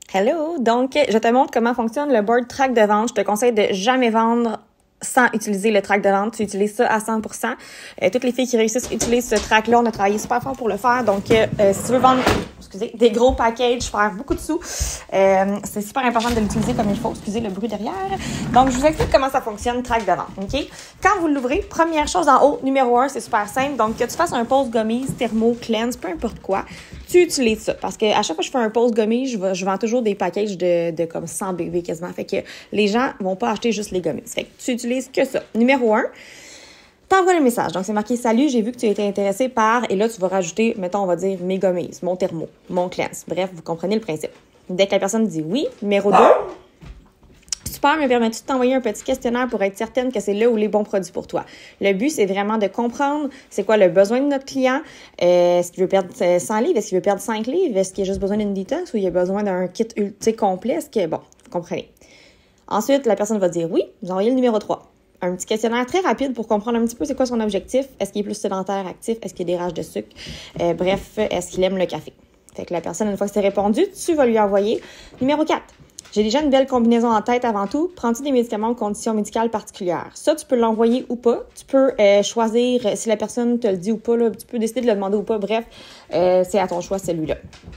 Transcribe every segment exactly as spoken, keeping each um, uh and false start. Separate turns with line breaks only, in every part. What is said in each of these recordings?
Hello! Donc, je te montre comment fonctionne le board track de vente. Je te conseille de jamais vendre sans utiliser le track de vente. Tu utilises ça à cent pour cent. Euh, toutes les filles qui réussissent utilisent ce track-là. On a travaillé super fort pour le faire. Donc, euh, si tu veux vendre excusez, des gros packages, faire beaucoup de sous, euh, c'est super important de l'utiliser comme il faut. Excusez le bruit derrière. Donc, je vous explique comment ça fonctionne, track de vente. OK? Quand vous l'ouvrez, première chose en haut, numéro un, c'est super simple. Donc, que tu fasses un pause gummies, thermo, cleanse, peu importe quoi, tu utilises ça. Parce qu'à chaque fois que je fais un pause gummies, je, je vends toujours des packages de, de comme cent B V quasiment. Fait que les gens vont pas acheter juste les gummies. Fait que tu utilises que ça. Numéro un, t'envoies le message. Donc, c'est marqué « Salut, j'ai vu que tu étais intéressé par... » Et là, tu vas rajouter, mettons, on va dire mes gummies, mon thermo, mon cleanse. Bref, vous comprenez le principe. Dès que la personne dit oui, numéro deux, super, me permets-tu de t'envoyer un petit questionnaire pour être certaine que c'est là où les bons produits pour toi? Le but, c'est vraiment de comprendre c'est quoi le besoin de notre client. Euh, est-ce qu'il veut perdre cent livres? Est-ce qu'il veut perdre cinq livres? Est-ce qu'il a juste besoin d'une détox ou il a besoin d'un kit ultra complet? Est-ce que... Bon, vous comprenez. Ensuite, la personne va dire oui. Vous envoyez le numéro trois. Un petit questionnaire très rapide pour comprendre un petit peu c'est quoi son objectif. Est-ce qu'il est plus sédentaire, actif? Est-ce qu'il a des rages de sucre? Euh, bref, est-ce qu'il aime le café? Fait que la personne, une fois que c'est répondu, tu vas lui envoyer numéro quatre. J'ai déjà une belle combinaison en tête avant tout. Prends-tu des médicaments aux conditions médicales particulières? Ça, tu peux l'envoyer ou pas. Tu peux euh, choisir si la personne te le dit ou pas. Là, tu peux décider de le demander ou pas. Bref, euh, c'est à ton choix celui-là.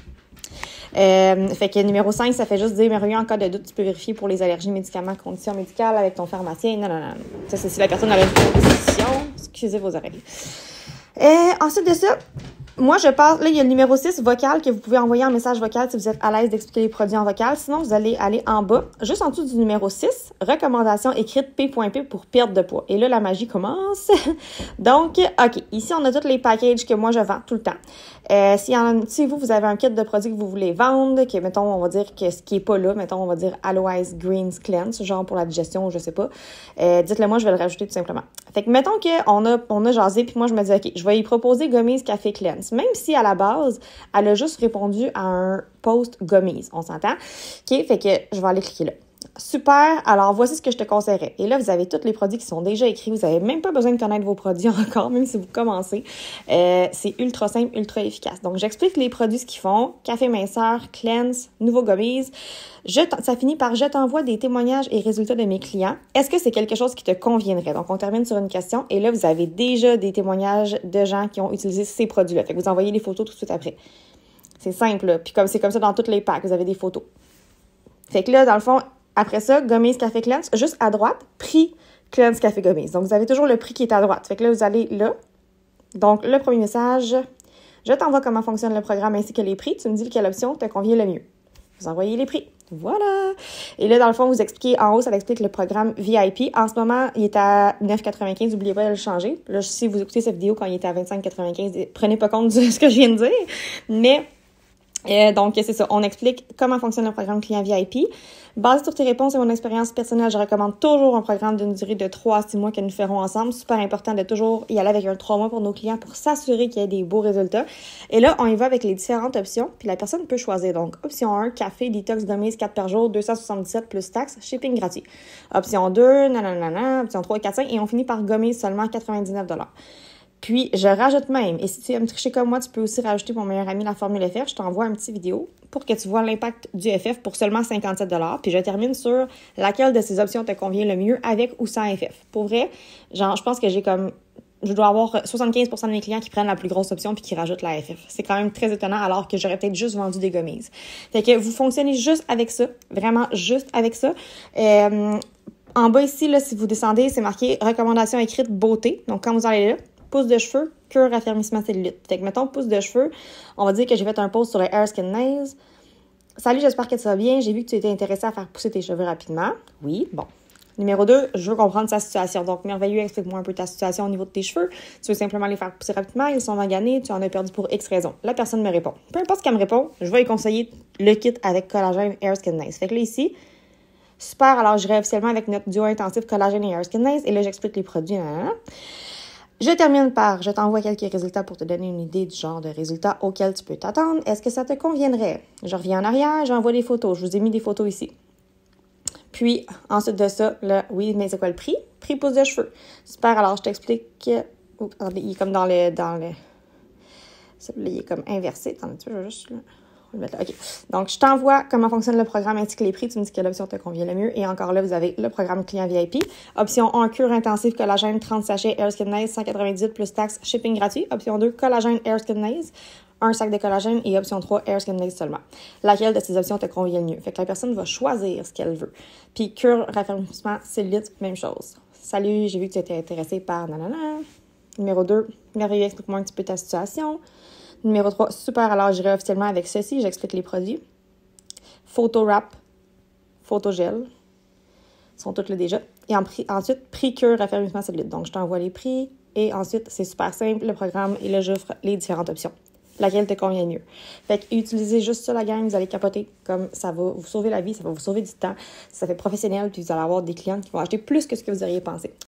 Euh, fait que numéro cinq, ça fait juste dire, mais rien, en cas de doute, tu peux vérifier pour les allergies, médicaments, conditions médicales avec ton pharmacien. Non, non, non. Ça, c'est si la personne a une condition. Excusez vos oreilles. Euh, ensuite de ça, moi, je passe, là, il y a le numéro six, vocal, que vous pouvez envoyer en message vocal si vous êtes à l'aise d'expliquer les produits en vocal. Sinon, vous allez aller en bas, juste en dessous du numéro six, recommandation écrite P P pour perte de poids. Et là, la magie commence. Donc, OK, ici, on a tous les packages que moi, je vends tout le temps. Euh, si, en, si vous, vous avez un kit de produits que vous voulez vendre, que, mettons, on va dire que ce qui est pas là, mettons, on va dire Aloes Greens Cleanse, genre pour la digestion, je sais pas, euh, dites-le moi, je vais le rajouter tout simplement. Fait que, mettons qu'on a, on a jasé, puis moi, je me dis, OK, je vais y proposer Gummies Café Cleanse. Même si, à la base, elle a juste répondu à un post Gummies, on s'entend? OK, fait que je vais aller cliquer là. Super, alors voici ce que je te conseillerais. Et là, vous avez tous les produits qui sont déjà écrits. Vous n'avez même pas besoin de connaître vos produits encore, même si vous commencez. Euh, c'est ultra simple, ultra efficace. Donc, j'explique les produits, ce qu'ils font. Café minceur, cleanse, nouveau gummies. Je ça finit par « Je t'envoie des témoignages et résultats de mes clients. Est-ce que c'est quelque chose qui te conviendrait? » Donc, on termine sur une question. Et là, vous avez déjà des témoignages de gens qui ont utilisé ces produits-là. Fait que vous envoyez les photos tout de suite après. C'est simple, là. Puis comme c'est comme ça dans tous les packs, vous avez des photos. Fait que là, dans le fond, après ça, Gummies Café Cleanse, juste à droite, prix Cleanse Café Gummies. Donc, vous avez toujours le prix qui est à droite. Fait que là, vous allez là. Donc, le premier message, je t'envoie comment fonctionne le programme ainsi que les prix. Tu me dis quelle option te convient le mieux. Vous envoyez les prix. Voilà! Et là, dans le fond, vous expliquez, en haut, ça explique le programme V I P. En ce moment, il est à neuf quatre-vingt-quinze. N'oubliez pas de le changer. Là, si vous écoutez cette vidéo quand il était à vingt-cinq quatre-vingt-quinze, prenez pas compte de ce que je viens de dire. Mais... Euh, donc, c'est ça. On explique comment fonctionne le programme client V I P. Basé sur tes réponses et mon expérience personnelle, je recommande toujours un programme d'une durée de trois à six mois que nous ferons ensemble. Super important de toujours y aller avec un trois mois pour nos clients pour s'assurer qu'il y ait des beaux résultats. Et là, on y va avec les différentes options. Puis la personne peut choisir. Donc, option un, café, detox, gummies, quatre par jour, deux cent soixante-dix-sept plus taxes, shipping gratuit. Option deux, nanana, option trois, quatre, cinq, et on finit par gummies seulement quatre-vingt-dix-neuf dollars. Puis, je rajoute même, et si tu aimes tricher comme moi, tu peux aussi rajouter mon meilleur ami la formule F F. Je t'envoie un petit vidéo pour que tu vois l'impact du F F pour seulement cinquante-sept dollars. Puis, je termine sur laquelle de ces options te convient le mieux avec ou sans F F. Pour vrai, genre, je pense que j'ai comme, je dois avoir soixante-quinze pour cent de mes clients qui prennent la plus grosse option puis qui rajoutent la F F. C'est quand même très étonnant alors que j'aurais peut-être juste vendu des gummies. Fait que vous fonctionnez juste avec ça, vraiment juste avec ça. Euh, en bas ici, là, si vous descendez, c'est marqué recommandation écrite beauté. Donc, quand vous allez là, pouce de cheveux, cure, raffermissement cellulite. Fait que, mettons, pouce de cheveux, on va dire que j'ai fait un post sur le Hair Skin Nails. Salut, j'espère que tu vas bien. J'ai vu que tu étais intéressé à faire pousser tes cheveux rapidement. Oui, bon. Numéro deux, je veux comprendre sa situation. Donc, merveilleux, explique-moi un peu ta situation au niveau de tes cheveux. Tu veux simplement les faire pousser rapidement, ils sont maganés, tu en as perdu pour X raison. La personne me répond. Peu importe ce qu'elle me répond, je vais lui conseiller le kit avec collagène Hair Skin Nails. Fait que là, ici, super, alors j'irai officiellement avec notre duo intensif collagène et Hair Skin Nails. Et là, j'explique les produits. Nan, nan. Je termine par, je t'envoie quelques résultats pour te donner une idée du genre de résultats auxquels tu peux t'attendre. Est-ce que ça te conviendrait? Je reviens en arrière, j'envoie des photos. Je vous ai mis des photos ici. Puis, ensuite de ça, là, oui, mais c'est quoi le prix? Prix pouce de cheveux. Super, alors je t'explique. Oh, il est comme dans le... dans le. Là, il est comme inversé. Attends, tu veux juste... Là. Je vais mettre là. OK. Donc, je t'envoie comment fonctionne le programme ainsi que les prix. Tu me dis quelle option te convient le mieux. Et encore là, vous avez le programme client V I P. Option un, cure intensive collagène, trente sachets, Air Skin Naze, cent quatre-vingt-dix plus taxes, shipping gratuit. Option deux, collagène, Air Skin Naze, un sac de collagène. Et option trois, Air Skin Naze seulement. Laquelle de ces options te convient le mieux? Fait que la personne va choisir ce qu'elle veut. Puis, cure, raffermissement, cellulite, même chose. Salut, j'ai vu que tu étais intéressé par nanana. Numéro deux, merveilleux, explique-moi un petit peu ta situation. Numéro trois, super, alors j'irai officiellement avec ceci, j'explique les produits. Photo wrap, photo gel, sont toutes là déjà. Et en prix, ensuite, prix cure, raffermissement cellulite. Donc, je t'envoie les prix et ensuite, c'est super simple, le programme, et là, j'offre les différentes options. Laquelle te convient mieux. Fait que utilisez juste ça, la gang, vous allez capoter, comme ça va vous sauver la vie, ça va vous sauver du temps, ça fait professionnel, puis vous allez avoir des clients qui vont acheter plus que ce que vous auriez pensé.